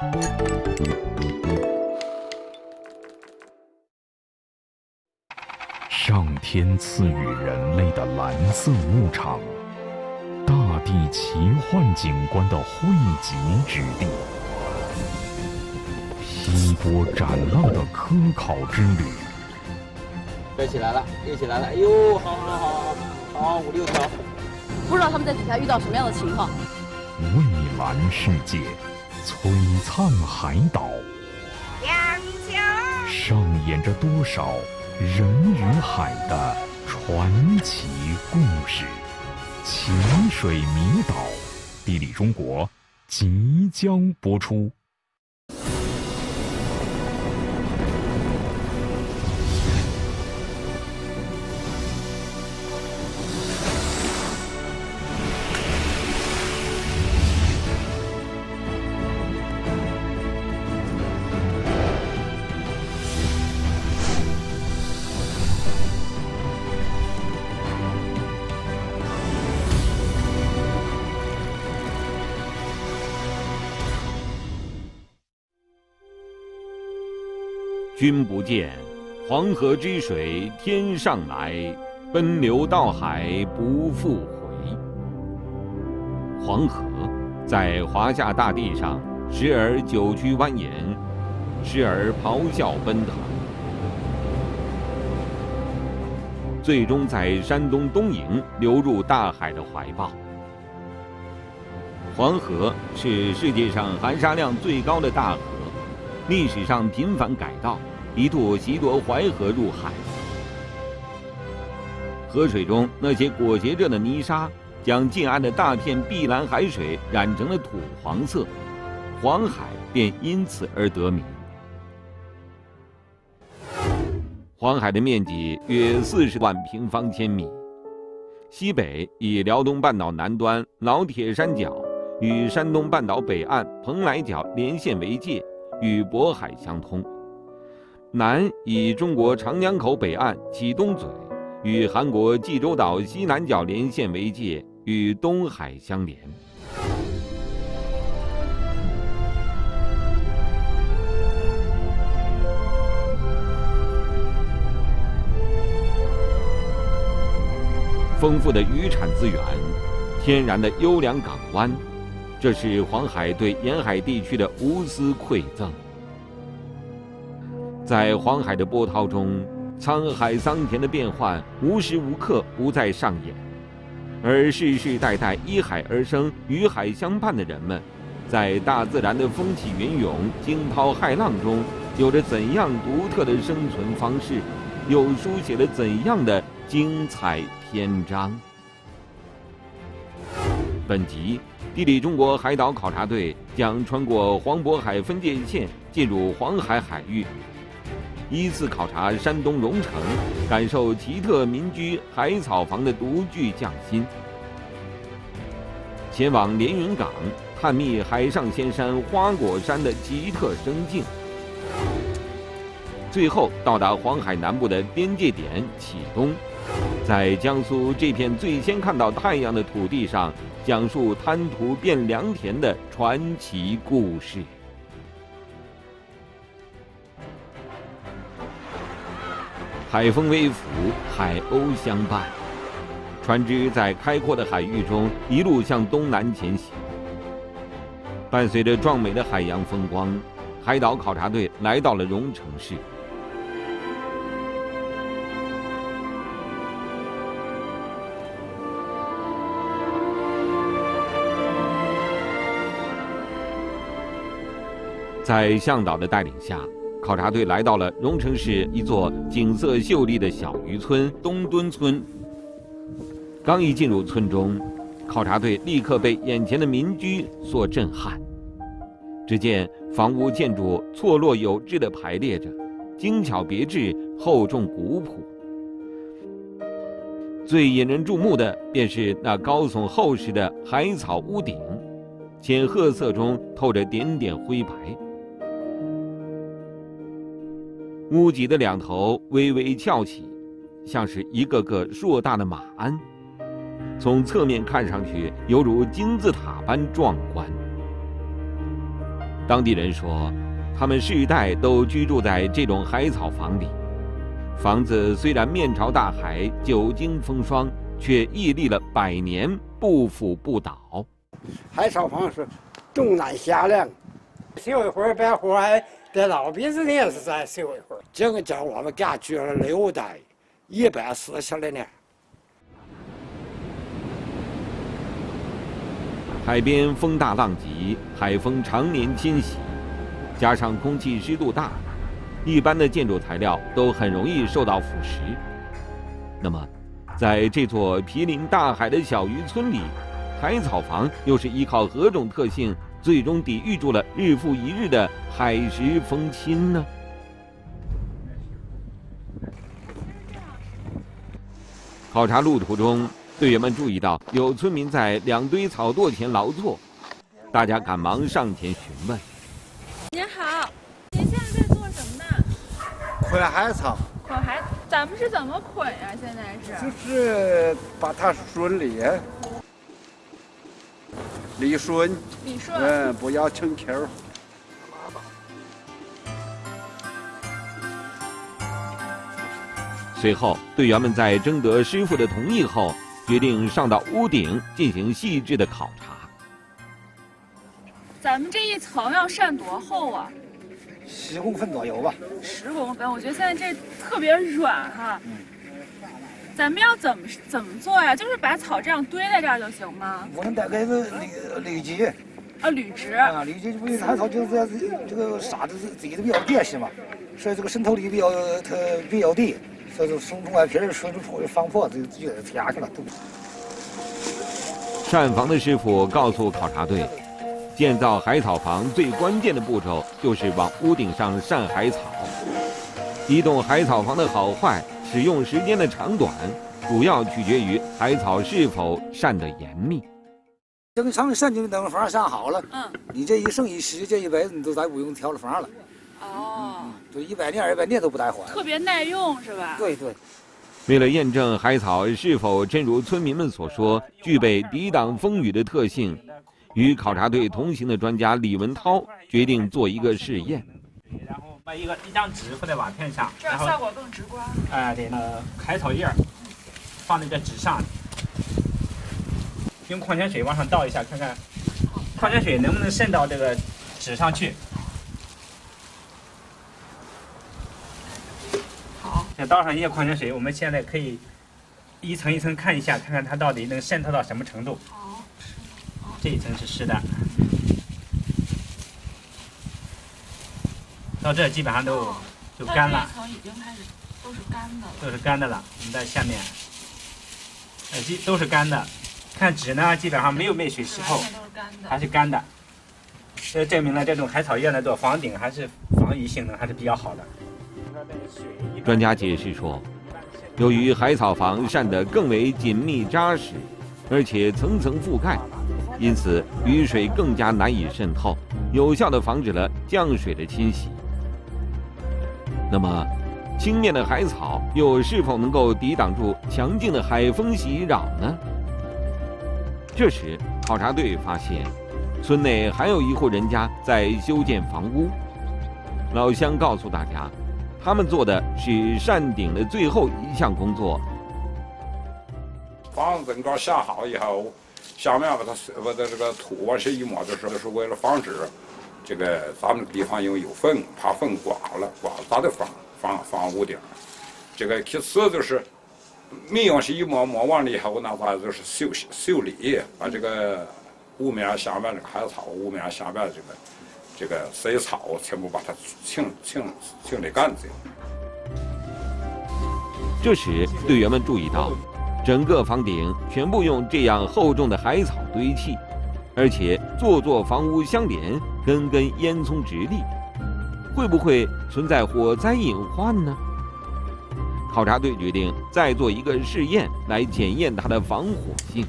上天赐予人类的蓝色牧场，大地奇幻景观的汇集之地，劈波斩浪的科考之旅。 跃起来了，跃起来了！哎呦，好，5、6条。 不知道他们在底下遇到什么样的情况。 蔚蓝世界，璀璨海岛，上演着多少人与海的传奇故事。潜水迷岛，地理中国即将播出。 君不见，黄河之水天上来，奔流到海不复回。黄河在华夏大地上，时而九曲蜿蜒，时而咆哮奔腾，最终在山东东营流入大海的怀抱。黄河是世界上含沙量最高的大河，历史上频繁改道，一度袭夺淮河入海。河水中那些裹挟着的泥沙，将近岸的大片碧蓝海水染成了土黄色，黄海便因此而得名。黄海的面积约40万平方千米，西北以辽东半岛南端老铁山脚与山东半岛北岸蓬莱角连线为界，与渤海相通；南以中国长江口北岸启东嘴与韩国济州岛西南角连线为界，与东海相连。丰富的渔产资源，天然的优良港湾，这是黄海对沿海地区的无私馈赠。在黄海的波涛中，沧海桑田的变幻无时无刻不在上演，而世世代代依海而生、与海相伴的人们，在大自然的风起云涌、惊涛骇浪中，有着怎样独特的生存方式，又书写了怎样的精彩篇章。本集地理中国海岛考察队将穿过黄渤海分界线，进入黄海海域，依次考察山东荣成，感受奇特民居海草房的独具匠心；前往连云港，探秘海上仙山花果山的奇特生境；最后到达黄海南部的边界点启东，在江苏这片最先看到太阳的土地上，讲述滩涂变良田的传奇故事。海风微拂，海鸥相伴，船只在开阔的海域中一路向东南前行。伴随着壮美的海洋风光，海岛考察队来到了荣成市。在向导的带领下，考察队来到了荣成市一座景色秀丽的小渔村东墩村。刚一进入村中，考察队立刻被眼前的民居所震撼。只见房屋建筑错落有致地排列着，精巧别致，厚重古朴。最引人注目的便是那高耸厚实的海草屋顶，浅褐色中透着点点灰白。屋脊的两头微微翘起，像是一个个硕大的马鞍，从侧面看上去犹如金字塔般壮观。 当地人说，他们世代都居住在这种海草房里。房子虽然面朝大海，久经风霜，却屹立了100年，不腐不倒。 海草房是冬暖夏凉，社会把活还在老鼻子也是在社会会，这个叫我们家住了6代，140年。 海边风大浪急，海风常年侵袭，加上空气湿度大，一般的建筑材料都很容易受到腐蚀。那么，在这座毗邻大海的小渔村里，海草房又是依靠何种特性，最终抵御住了日复一日的海蚀风侵呢？考察路途中，队员们注意到有村民在2堆草垛前劳作，大家赶忙上前询问。 您好，您现在在做什么呢？ 捆海草。 捆海，咱们是怎么捆呀？现在是？ 就是把它顺理顺。 理顺。 不要成球。 随后，队员们在征得师傅的同意后，决定上到屋顶进行细致的考察。 咱们这一层要扇多厚啊 ？10公分左右吧。 10公分，我觉得现在这特别软哈。咱们要怎么做呀？就是把草这样堆在这儿就行吗？ 我们大概是铝基。 铝植。 铝基不是海草就是这个沙子自己都比较结实嘛，所以这个渗透力比较低。所以说从外皮水就防破，就贴下去了。 扇房的师傅告诉考察队，建造海草房最关键的步骤就是往屋顶上扇海草。一栋海草房的好坏，使用时间的长短，主要取决于海草是否扇得严密。 这个上面扇就等房扇好了，你这一生一世，这一辈子你都再不用挑了房了。就100年200年都不带坏， 特别耐用是吧？ 对。 为了验证海草是否真如村民们所说具备抵挡风雨的特性，与考察队同行的专家李文涛决定做一个试验。 然后把一张纸放在瓦片上， 这样效果更直观。 对，海草叶放在这纸上，用矿泉水往上倒一下，看看矿泉水能不能渗到这个纸上去。再倒上一些矿泉水，我们现在可以一层一层看一下，看看它到底能渗透到什么程度。这一层是湿的，到这基本上都干了。 这一层已经开始都是干的了。 都是干的了。我们在下面，都是干的。看纸呢，基本上没有被水湿透，还是干的。这证明了这种海草叶呢做房顶还是防雨性能还是比较好的。 专家解释说，由于海草房扇得更为紧密扎实，而且层层覆盖，因此雨水更加难以渗透，有效地防止了降水的侵袭。那么，轻便的海草又是否能够抵挡住强劲的海风袭扰呢？这时，考察队发现，村内还有一户人家在修建房屋。老乡告诉大家，他们做的是扇顶的最后一项工作。 房子刚下好以后，下面把这个土往下一抹的时候，就是为了防止这个咱们这个地方因为有粪，怕粪刮了咱的房屋顶。这个其次就是米往下一抹完了以后，那咱就是修理，把这个屋面下面这个海草，屋面下面这个水草全部把它清理干净。 这时，队员们注意到，整个房顶全部用这样厚重的海草堆砌，而且座房屋相连，根烟囱直立，会不会存在火灾隐患呢？考察队决定再做一个试验，来检验它的防火性。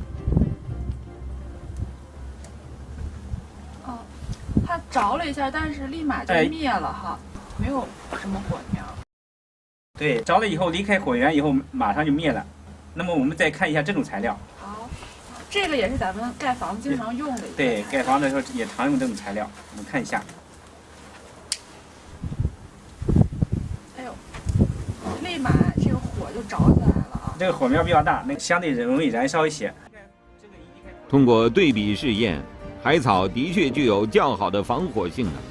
它着了一下，但是立马就灭了哈，没有什么火苗。 对，着了以后离开火源以后马上就灭了。那么我们再看一下这种材料。 好，这个也是咱们盖房子经常用的。 对，盖房子的时候也常用这种材料。我们看一下， 立马这个火就着起来了啊。 这个火苗比较大，那相对容易燃烧一些。 通过对比试验，海草的确具有较好的防火性能。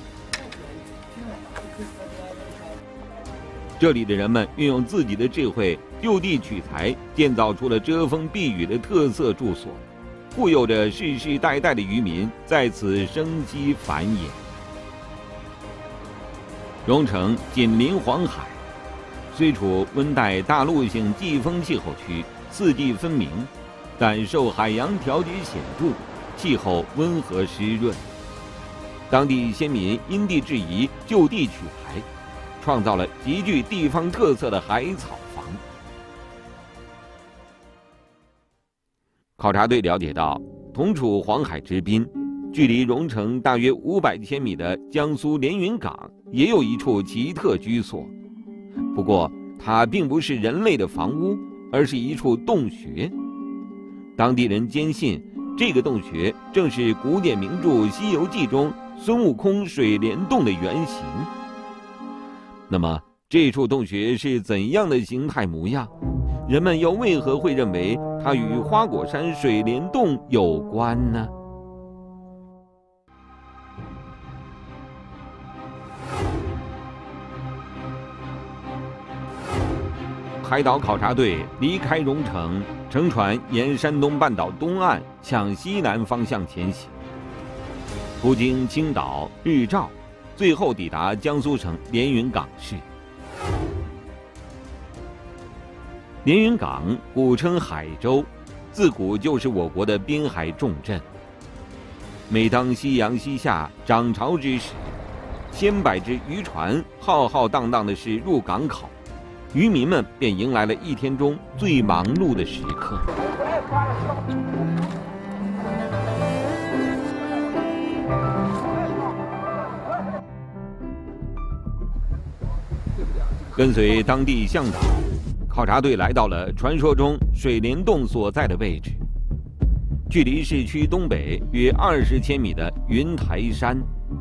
这里的人们运用自己的智慧，就地取材，建造出了遮风避雨的特色住所，护佑着世世代代的渔民在此生息繁衍。荣成紧邻黄海，虽处温带大陆性季风气候区，四季分明，但受海洋调节显著，气候温和湿润。当地先民因地制宜，就地取材，创造了极具地方特色的海草房。考察队了解到，同处黄海之滨，距离荣成大约500千米的江苏连云港也有一处奇特居所，不过它并不是人类的房屋，而是一处洞穴。当地人坚信，这个洞穴正是古典名著《西游记》中孙悟空水帘洞的原型。那么，这处洞穴是怎样的形态模样？人们又为何会认为它与花果山水帘洞有关呢？海岛考察队离开荣成，乘船沿山东半岛东岸向西南方向前行，途经青岛、日照，最后抵达江苏省连云港市。连云港古称海州，自古就是我国的滨海重镇。每当夕阳西下、涨潮之时，千百只渔船浩浩荡荡地驶入港口，渔民们便迎来了一天中最忙碌的时刻。跟随当地向导，考察队来到了传说中水帘洞所在的位置，距离市区东北约20千米的云台山。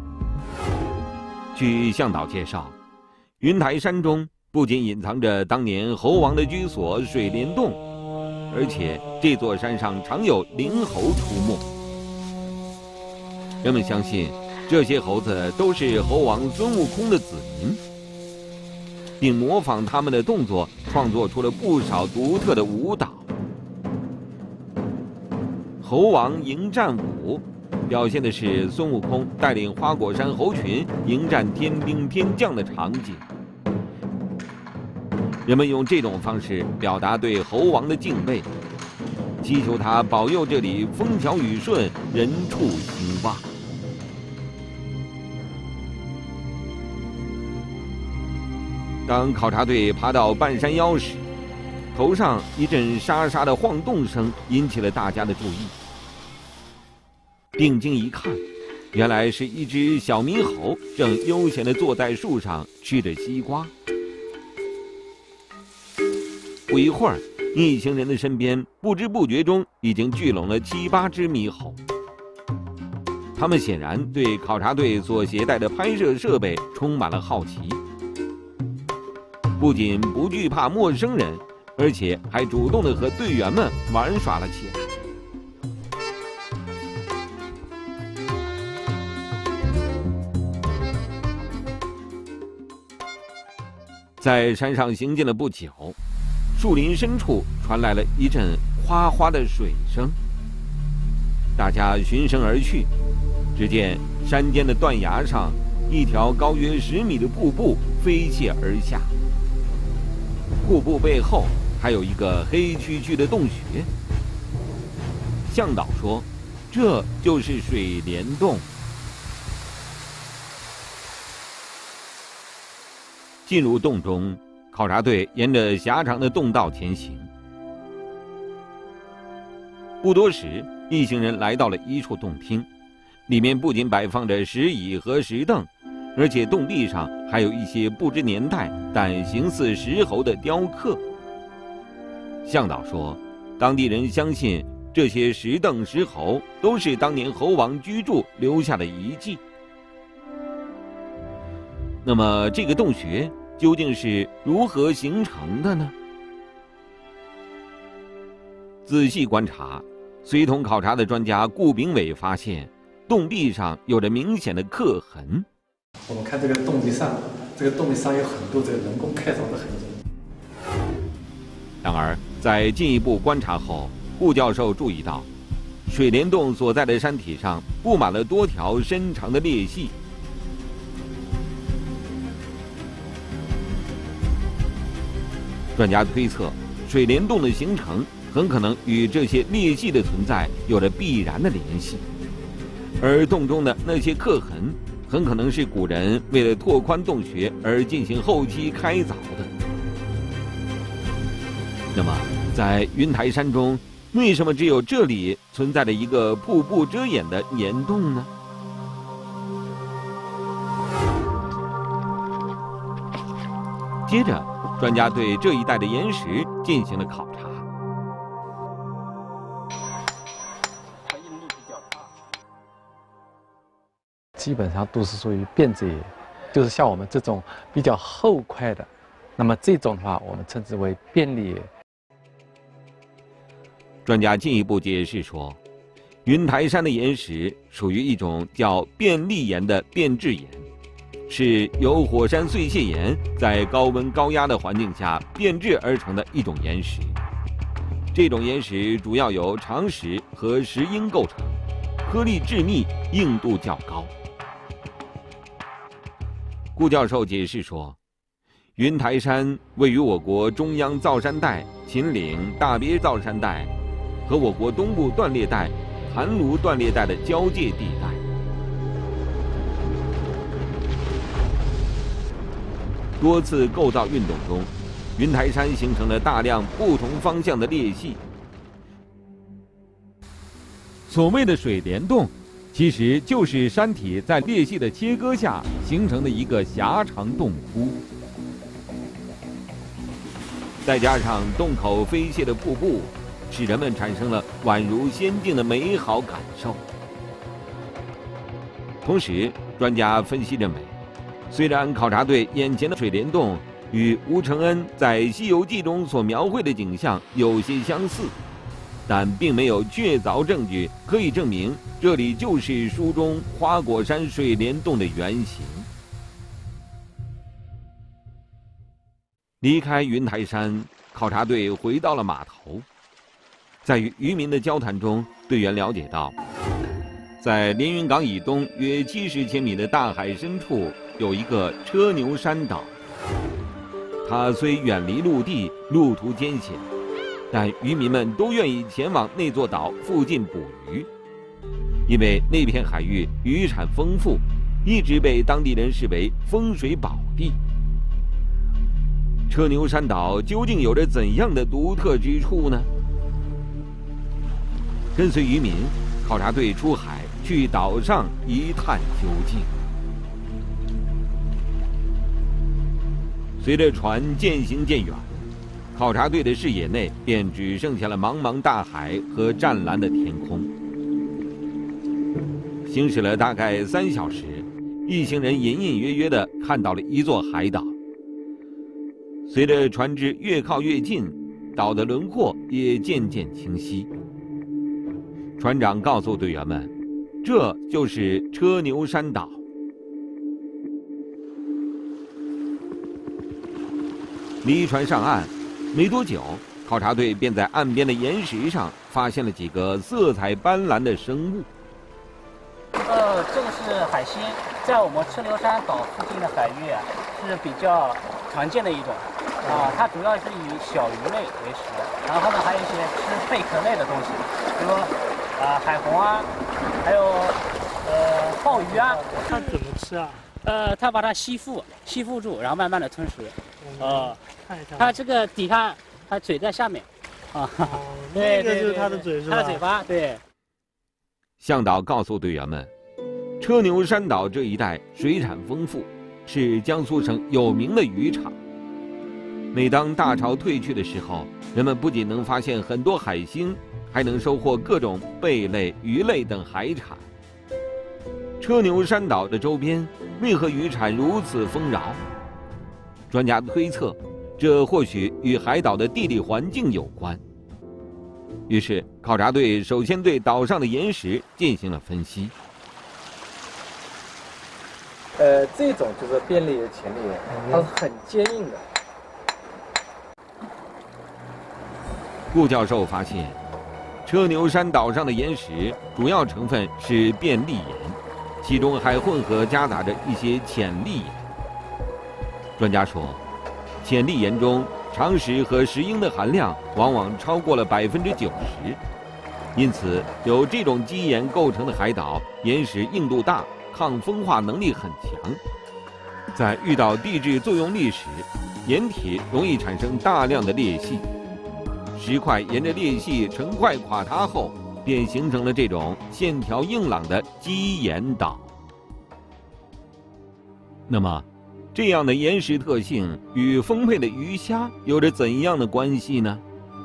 据向导介绍，云台山中不仅隐藏着当年猴王的居所水帘洞，而且这座山上常有灵猴出没。人们相信，这些猴子都是猴王孙悟空的子民，并模仿他们的动作，创作出了不少独特的舞蹈。猴王迎战舞表现的是孙悟空带领花果山猴群迎战天兵天将的场景。人们用这种方式表达对猴王的敬畏，祈求他保佑这里风调雨顺，人畜兴旺。当考察队爬到半山腰时，头上一阵沙沙的晃动声引起了大家的注意。定睛一看，原来是一只小猕猴正悠闲地坐在树上吃着西瓜。不一会儿，一行人的身边不知不觉中已经聚拢了7、8只猕猴。他们显然对考察队所携带的拍摄设备充满了好奇，不仅不惧怕陌生人，而且还主动地和队员们玩耍了起来。在山上行进了不久，树林深处传来了一阵哗哗的水声。大家循声而去，只见山间的断崖上，一条高约10米的瀑布飞泻而下。瀑布背后还有一个黑黢黢的洞穴。向导说，这就是水帘洞。进入洞中，考察队沿着狭长的洞道前行。不多时，一行人来到了一处洞厅，里面不仅摆放着石椅和石凳，而且洞壁上还有一些不知年代但形似石猴的雕刻。向导说，当地人相信这些石凳石猴都是当年猴王居住留下的遗迹。那么这个洞穴究竟是如何形成的呢？仔细观察，随同考察的专家顾炳伟发现，洞壁上有着明显的刻痕。 我们看这个洞壁上，有很多这个人工开凿的痕迹。 然而，在进一步观察后，顾教授注意到，水帘洞所在的山体上布满了多条深长的裂隙。专家推测，水帘洞的形成很可能与这些裂隙的存在有着必然的联系，而洞中的那些刻痕，很可能是古人为了拓宽洞穴而进行后期开凿的。那么，在云台山中，为什么只有这里存在着一个瀑布遮掩的岩洞呢？接着，专家对这一带的岩石进行了考察。 基本上都是属于变质岩，就是像我们这种比较厚块的，那么这种的话，我们称之为变砾岩。 专家进一步解释说，云台山的岩石属于一种叫变砾岩的变质岩，是由火山碎屑岩在高温高压的环境下变质而成的一种岩石。这种岩石主要由长石和石英构成，颗粒致密，硬度较高。顾教授解释说，云台山位于我国中央造山带、秦岭、大别造山带和我国东部断裂带、寒卢断裂带的交界地带。多次构造运动中，云台山形成了大量不同方向的裂隙。 所谓的水帘洞，其实就是山体在裂隙的切割下形成的一个狭长洞窟。 再加上洞口飞泻的瀑布，使人们产生了宛如仙境的美好感受。同时，专家分析认为，虽然考察队眼前的水帘洞与吴承恩在《西游记》中所描绘的景象有些相似，但并没有确凿证据可以证明这里就是书中花果山水帘洞的原型。离开云台山，考察队回到了码头。在与渔民的交谈中，队员了解到，在连云港以东约70千米的大海深处，有一个车牛山岛。它虽远离陆地，路途艰险，但渔民们都愿意前往那座岛附近捕鱼，因为那片海域渔产丰富，一直被当地人视为风水宝地。车牛山岛究竟有着怎样的独特之处呢？跟随渔民，考察队出海去岛上一探究竟。随着船渐行渐远，考察队的视野内便只剩下了茫茫大海和湛蓝的天空。行驶了大概3小时，一行人隐隐约约地看到了一座海岛。随着船只越靠越近，岛的轮廓也渐渐清晰。船长告诉队员们，这就是车牛山岛。离船上岸没多久，考察队便在岸边的岩石上发现了几个色彩斑斓的生物。 这个是海星，在我们车牛山岛附近的海域是比较常见的一种。它主要是以小鱼类为食，然后呢还有一些吃贝壳类的东西，比如海虹啊，还有鲍鱼啊。 它怎么吃啊？ 它把它吸附住，然后慢慢的吞食。 看一下。 它这个底下，它嘴在下面。 那个就是它的嘴是吧？ 它的嘴巴，对。 向导告诉队员们，车牛山岛这一带水产丰富，是江苏省有名的渔场。每当大潮退去的时候，人们不仅能发现很多海星，还能收获各种贝类、鱼类等海产。车牛山岛的周边为何渔产如此丰饶？ 专家推测，这或许与海岛的地理环境有关。于是，考察队首先对岛上的岩石进行了分析。 这种就是便利前力岩，它是很坚硬的。 顾教授发现，车牛山岛上的岩石主要成分是便利岩，其中还混合夹杂着一些浅砾岩。专家说，浅砾岩中长石和石英的含量往往超过了90%，因此有这种基岩构成的海岛，岩石硬度大，抗风化能力很强。在遇到地质作用力时，岩体容易产生大量的裂隙，石块沿着裂隙成块垮塌后，便形成了这种线条硬朗的基岩岛。那么，这样的岩石特性与丰沛的鱼虾有着怎样的关系呢？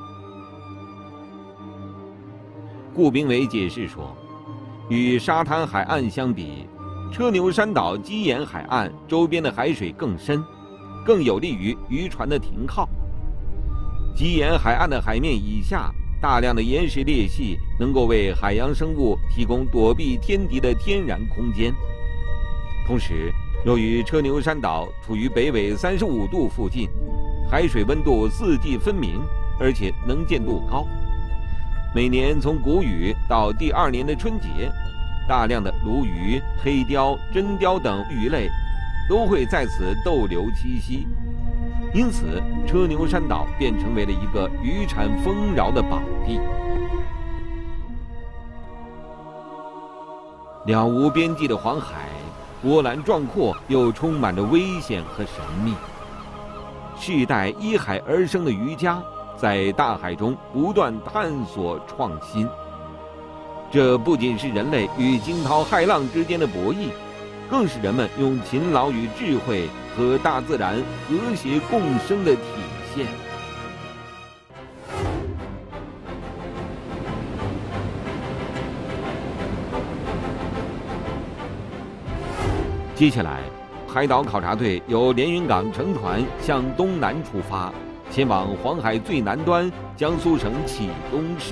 顾秉伟解释说，与沙滩海岸相比，车牛山岛基岩海岸周边的海水更深，更有利于渔船的停靠。基岩海岸的海面以下，大量的岩石裂隙能够为海洋生物提供躲避天敌的天然空间。同时，由于车牛山岛处于北纬35度附近，海水温度四季分明，而且能见度高。每年从谷雨到第2年的春节，大量的鲈鱼、黑鲷、真鲷等鱼类都会在此逗留栖息，因此车牛山岛便成为了一个渔产丰饶的宝地。了无边际的黄海，波澜壮阔，又充满着危险和神秘。世代依海而生的渔家，在大海中不断探索创新。这不仅是人类与惊涛骇浪之间的博弈，更是人们用勤劳与智慧和大自然和谐共生的体现。接下来，海岛考察队由连云港乘船向东南出发，前往黄海最南端江苏省启东市。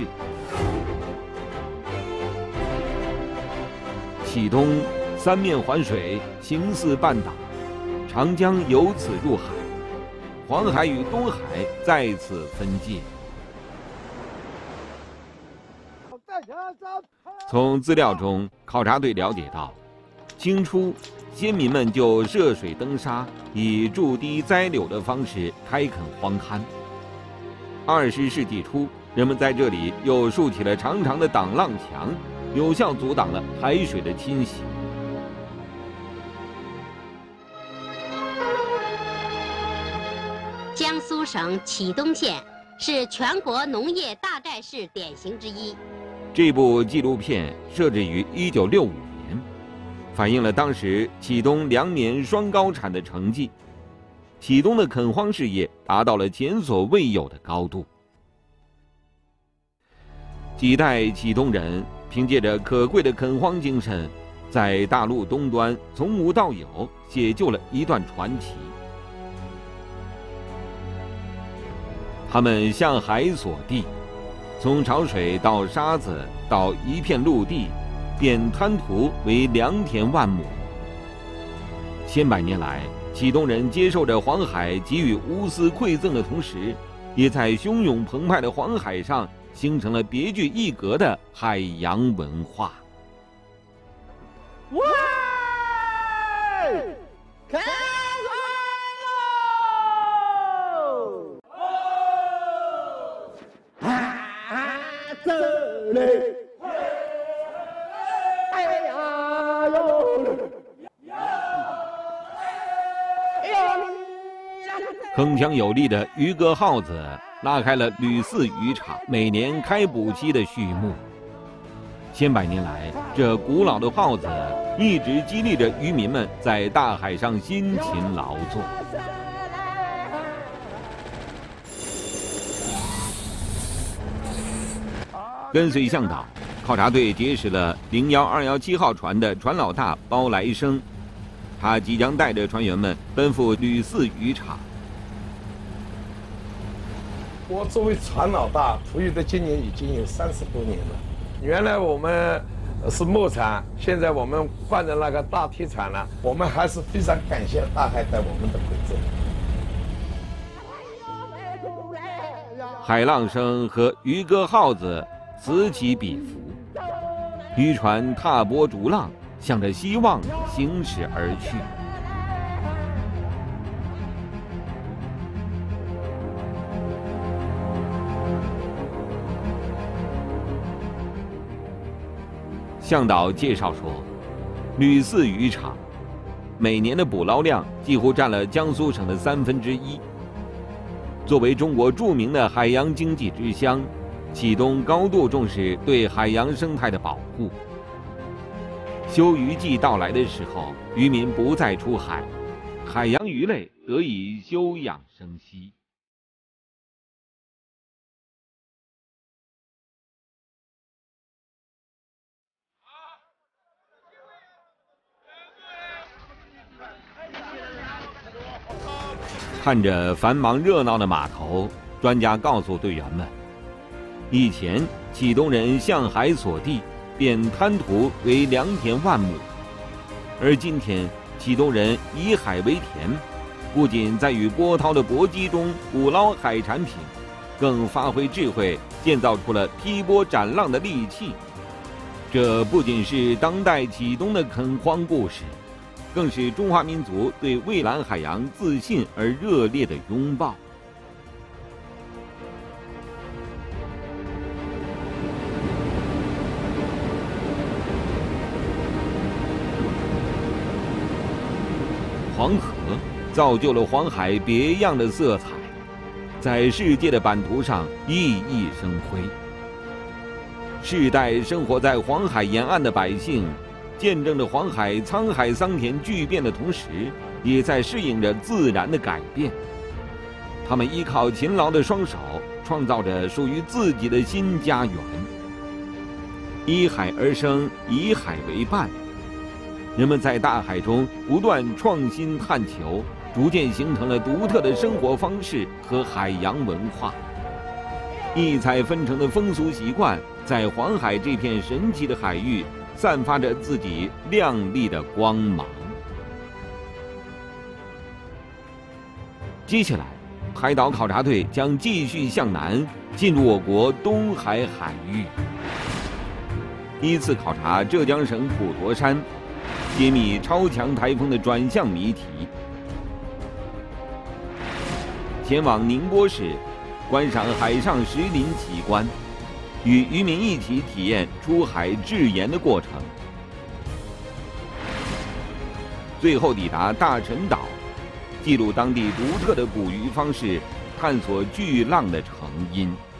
启东三面环水，形似半岛，长江由此入海，黄海与东海在此分界。从资料中，考察队了解到，清初先民们就涉水登沙，以筑堤栽柳的方式开垦荒滩。20世纪初，人们在这里又竖起了长长的挡浪墙，有效阻挡了海水的侵袭。 江苏省启东县是全国农业大寨市典型之一。 这部纪录片设置于1965年，反映了当时启东2年双高产的成绩。启东的垦荒事业达到了前所未有的高度。几代启东人凭借着可贵的垦荒精神，在大陆东端从无到有，写就了一段传奇。他们向海索地，从潮水到沙子到一片陆地，便滩涂为良田万亩。千百年来，启东人接受着黄海给予无私馈赠的同时，也在汹涌澎湃的黄海上形成了别具一格的海洋文化。 喂，开船喽！这里，哎呀哟！ 铿锵有力的渔歌号子拉开了吕四渔场每年开捕期的序幕。千百年来，这古老的号子一直激励着渔民们在大海上辛勤劳作。跟随向导，考察队结识了01-217号船的船老大包来生。 他即将带着船员们奔赴吕四渔场。 我作为船老大，服役的今年已经有30多年了。原来我们是木船，现在我们换成那个大铁船了。我们还是非常感谢大海在我们的馈赠。 海浪声和渔歌号子此起彼伏，渔船踏波逐浪，向着希望行驶而去。向导介绍说，吕四渔场每年的捕捞量几乎占了江苏省的1/3。作为中国著名的海洋经济之乡，启东高度重视对海洋生态的保护。休渔季到来的时候，渔民不再出海，海洋鱼类得以休养生息。看着繁忙热闹的码头，专家告诉队员们，以前启东人向海索地，便滩涂为良田万亩，而今天启东人以海为田，不仅在与波涛的搏击中捕捞海产品，更发挥智慧建造出了劈波斩浪的利器。这不仅是当代启东的垦荒故事，更是中华民族对蔚蓝海洋自信而热烈的拥抱。黄河造就了黄海别样的色彩，在世界的版图上熠熠生辉。世代生活在黄海沿岸的百姓，见证着黄海沧海桑田巨变的同时，也在适应着自然的改变。他们依靠勤劳的双手，创造着属于自己的新家园。依海而生，以海为伴，人们在大海中不断创新探求，逐渐形成了独特的生活方式和海洋文化。异彩纷呈的风俗习惯，在黄海这片神奇的海域散发着自己亮丽的光芒。接下来，海岛考察队将继续向南，进入我国东海海域，依次考察浙江省普陀山，揭秘超强台风的转向谜题；前往宁波市，观赏海上石林奇观，与渔民一起体验出海制盐的过程；最后抵达大陈岛，记录当地独特的捕鱼方式，探索巨浪的成因。